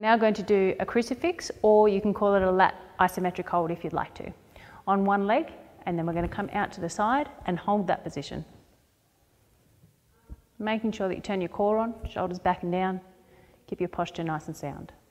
Now going to do a crucifix, or you can call it a lat isometric hold if you'd like to, on one leg, and then we're going to come out to the side and hold that position. Making sure that you turn your core on, shoulders back and down, keep your posture nice and sound.